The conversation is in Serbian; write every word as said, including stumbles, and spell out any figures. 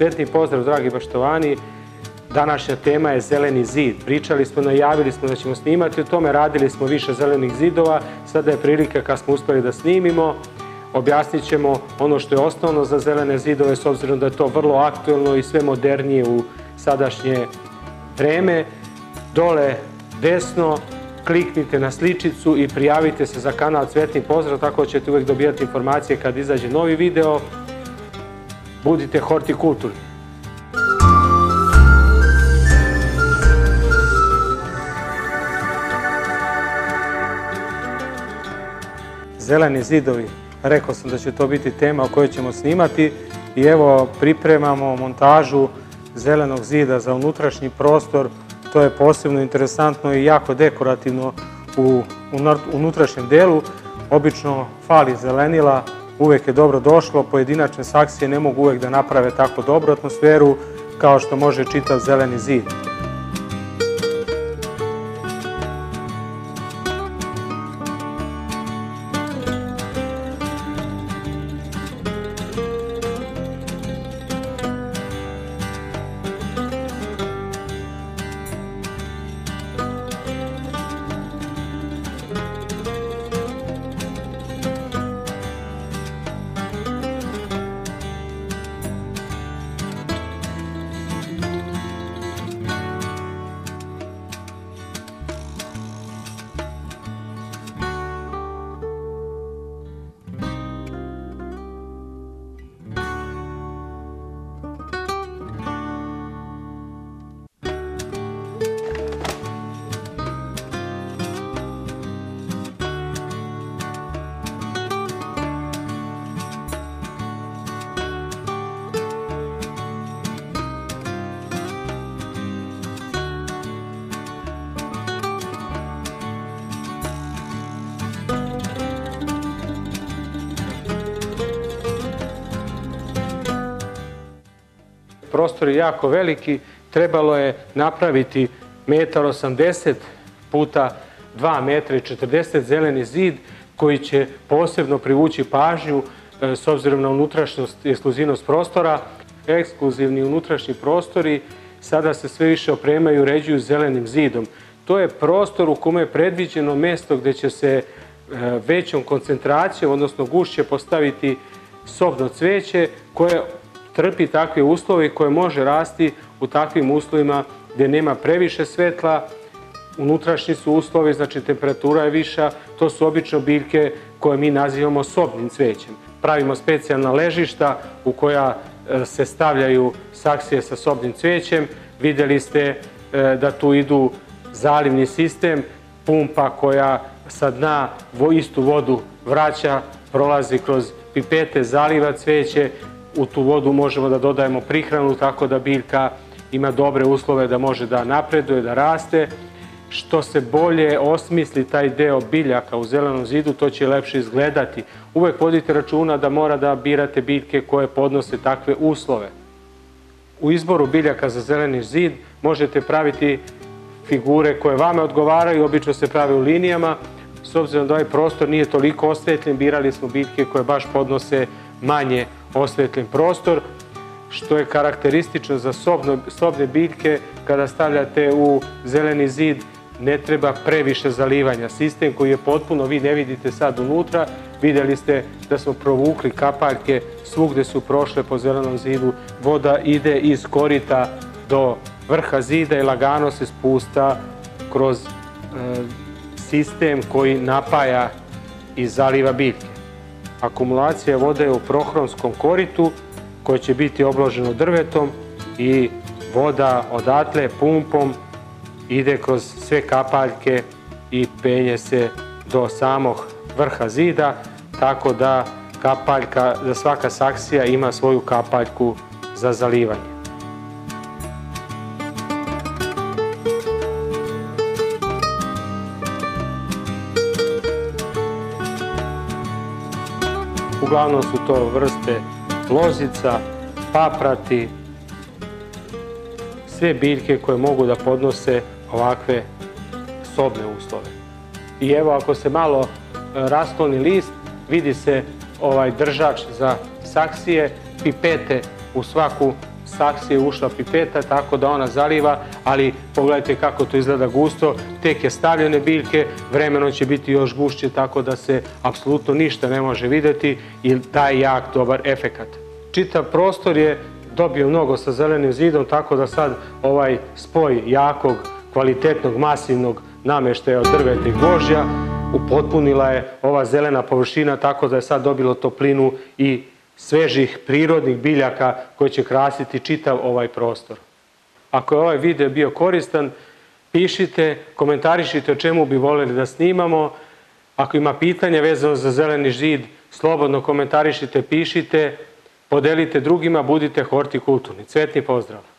Cvetni pozdrav, dragi baštovani. Današnja tema je zeleni zid. Pričali smo, najavili smo da ćemo snimati o tome, radili smo više zelenih zidova. Sada je prilika kad smo uspeli da snimimo. Objasnit ćemo ono što je osnovno za zelene zidove, s obzirom da je to vrlo aktuelno i sve modernije u sadašnje vreme. Dole desno kliknite na sličicu i prijavite se za kanal Cvetni pozdrav, tako ćete uvek dobijati informacije kad izađe novi video. Budite hortikulturni. Zeleni zidovi. Rekao sam da će to biti tema o kojoj ćemo snimati i evo pripremamo montažu zelenog zida za unutrašnji prostor. To je posebno interesantno i jako dekorativno u unutrašnjem delu. Obično fali zelenila, uvek je dobro došlo. Pojedinačne saksije ne mogu uvek da naprave tako dobru atmosferu kao što može čitav zeleni zid. Prostor je jako veliki, trebalo je napraviti jedan osamdeset puta dva metra i četrdeset zeleni zid koji će posebno privući pažnju s obzirom na unutrašnjost i ekskluzivnost prostora. Ekskluzivni unutrašnji prostori sada se sve više opremaju i uređuju zelenim zidom. To je prostor u kome je predviđeno mesto gde će se većom koncentracijom, odnosno gušće, postaviti sobno cveće koje trpi takve uslove i koje može rasti u takvim uslovima gdje nema previše svetla. Unutrašnji su uslovi, znači temperatura je viša, to su obično biljke koje mi nazivamo sobnim cvećem. Pravimo specijalna ležišta u koja se stavljaju saksije sa sobnim cvećem. Vidjeli ste da tu idu zalivni sistem, pumpa koja sa dna istu vodu vraća, prolazi kroz pipete, zaliva cveće. U tu vodu možemo da dodajemo prihranu tako da biljka ima dobre uslove da može da napreduje, da raste. Što se bolje osmisli taj deo biljaka u zelenom zidu, to će lepše izgledati. Uvek vodite računa da mora da birate biljke koje podnose takve uslove. U izboru biljaka za zeleni zid možete praviti figure koje vama odgovaraju, obično se prave u linijama. S obzirom da ovaj prostor nije toliko osvetljen, birali smo biljke koje baš podnose manje osvetljen prostor, što je karakteristično za sobne biljke. Kada stavljate u zeleni zid ne treba previše zalivanja. Sistem koji je potpuno, vi ne vidite sad unutra, vidjeli ste da smo provukli kapaljke, svugde su prošle po zelenom zidu, voda ide iz korita do vrha zida i lagano se spusta kroz sistem koji napaja i zaliva biljke. Akumulacija vode je u prohronskom koritu koje će biti obloženo drvetom i voda odatle pumpom ide kroz sve kapaljke i penje se do samog vrha zida, tako da kapaljka, da svaka saksija ima svoju kapaljku za zalivanje. Uglavnom su to vrste lozica, paprati, sve biljke koje mogu da podnose ovakve sobne uslove. I evo, ako se malo raskloni list, vidi se ovaj držač za saksije, pipete u svaku saksije ušla pipeta, tako da ona zaliva, ali pogledajte kako to izgleda gusto, tek je stavljene biljke, vremenom će biti još gušće, tako da se apsolutno ništa ne može vidjeti i daje jak dobar efekat. Čitav prostor je dobio mnogo sa zelenim zidom, tako da sad ovaj spoj jakog, kvalitetnog, masivnog namještaja od drveta i gvožđa upotpunila je ova zelena površina, tako da je sad dobilo toplinu i svežih prirodnih biljaka koji će krasiti čitav ovaj prostor. Ako je ovaj video bio koristan, pišite, komentarišite o čemu bi voljeli da snimamo. Ako ima pitanja vezano za zeleni zid, slobodno komentarišite, pišite, podelite drugima, budite hortikulturni. Cvetni pozdrav!